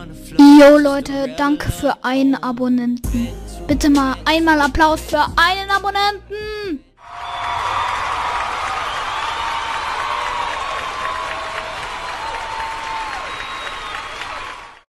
Jo Leute, danke für einen Abonnenten. Bitte mal einmal Applaus für einen Abonnenten.